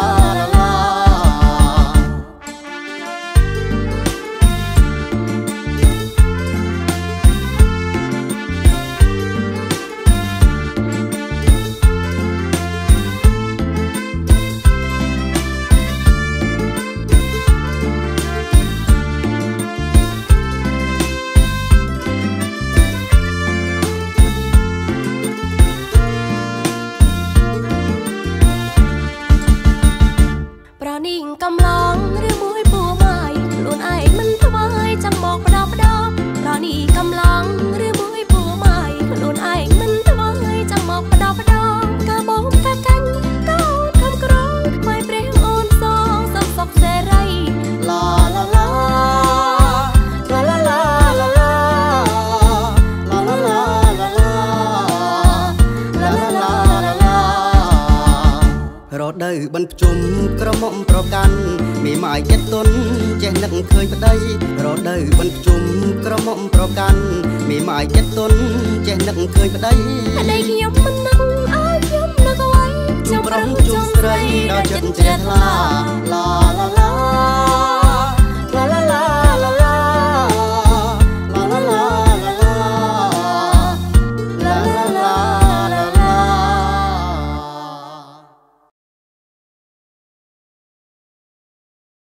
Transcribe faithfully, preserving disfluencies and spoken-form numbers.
ឡាឡាប្រនីងកំឡងឬមួយពូម៉ាយខ្លួនឯងមិនថ្វាយចាំមកបដោបដោប្រនីកំឡងឬមួយពូម៉ាយខ្លួនឯងមិនថ្វាយចាំមកបដោបដោកាបងកាកាញ់កូនខំក្រងថ្វាយព្រះអូនសងសុខសុខសេរីឡាឡាឡាឡាឡាឡាឡាឡាឡាឡាឡាឡាឡារដូវបិណ្ឌភ្ជុំក្រមុំប្រកាន់មីម៉ាយចិត្តទុនចេះនឹកឃើញប្តីរដូវបិណ្ឌភ្ជុំក្រមុំប្រកាន់មីម៉ាយចិត្តទុនចេះនឹកឃើញប្តីប្តីខ្ញុំមិននឹកឲ្យខ្ញុំនឹកអ្វីខ្ញុំប្រំជុំស្រីដល់ចិត្តជ្រះថ្លាឡាឡា